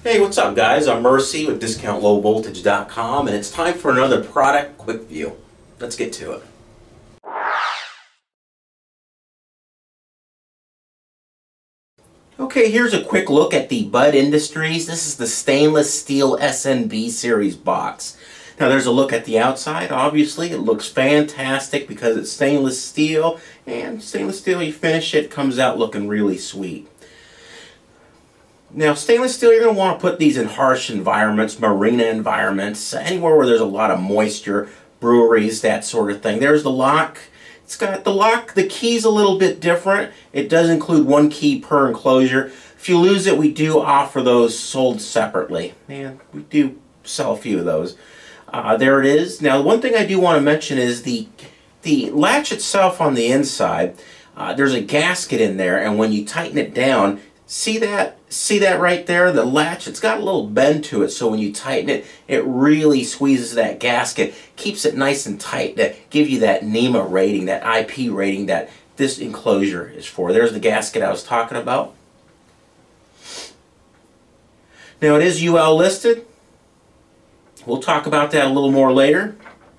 Hey, what's up guys? I'm Mercy with DiscountLowVoltage.com and it's time for another product quick view. Let's get to it. Okay, here's a quick look at the Bud Industries. This is the Stainless Steel SNB series box. Now there's a look at the outside. Obviously it looks fantastic because it's stainless steel, and stainless steel, you finish it, comes out looking really sweet. Now, stainless steel, you're going to want to put these in harsh environments, marina environments, anywhere where there's a lot of moisture, breweries, that sort of thing. There's the lock. It's got the lock. The key's a little bit different. It does include one key per enclosure. If you lose it, we do offer those sold separately. And we do sell a few of those. There it is. Now, one thing I do want to mention is the latch itself on the inside. There's a gasket in there, and when you tighten it down, see that right there? The latch, it's got a little bend to it, so when you tighten it, it really squeezes that gasket, keeps it nice and tight to give you that NEMA rating, that IP rating that this enclosure is for. There's the gasket I was talking about. Now it is UL listed. We'll talk about that a little more later.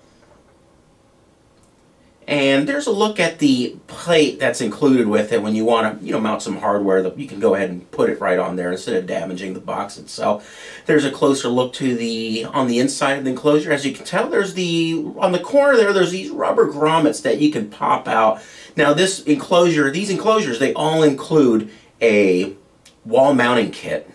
And there's a look at the plate that's included with it when you want to, mount some hardware. You can go ahead and put it right on there instead of damaging the box itself. There's a closer look to on the inside of the enclosure. As you can tell, there's on the corner there's these rubber grommets that you can pop out. Now these enclosures, they all include a wall mounting kit.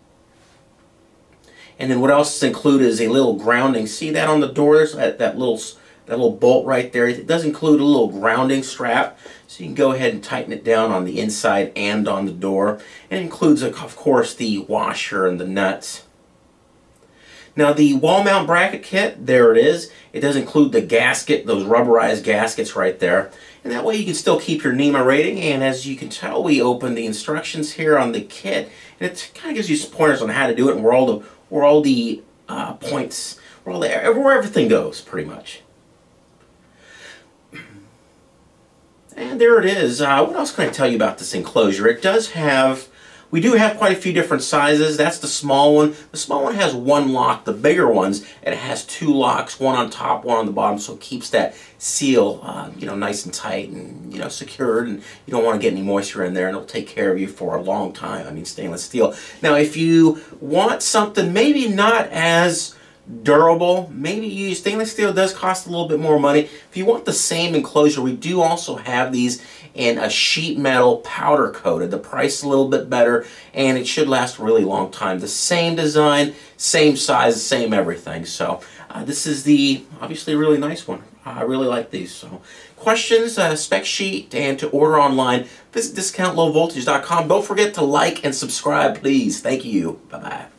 And then what else is included is a little grounding. See that on the door? There's that little bolt right there. It does include a little grounding strap, so you can go ahead and tighten it down on the inside and on the door. And it includes, of course, the washer and the nuts. Now the wall mount bracket kit, there it is. It does include the gasket, those rubberized gaskets right there. And that way you can still keep your NEMA rating. And as you can tell, we opened the instructions here on the kit, and it kind of gives you some pointers on how to do it and where all the points, where everything goes, pretty much. And there it is. What else can I tell you about this enclosure? We do have quite a few different sizes. That's the small one. The small one has one lock. The bigger ones, it has two locks, one on top, one on the bottom, so it keeps that seal, nice and tight and, secured, and you don't want to get any moisture in there, and it'll take care of you for a long time. I mean, stainless steel. Now, if you want something maybe not as durable, maybe stainless steel does cost a little bit more money. If you want the same enclosure, we do also have these in a sheet metal powder coated. The price is a little bit better, and it should last a really long time. The same design, same size, same everything. So this is obviously a really nice one. I really like these. So questions, spec sheet, and to order online, visit DiscountLowVoltage.com. Don't forget to like and subscribe, please. Thank you. Bye-bye.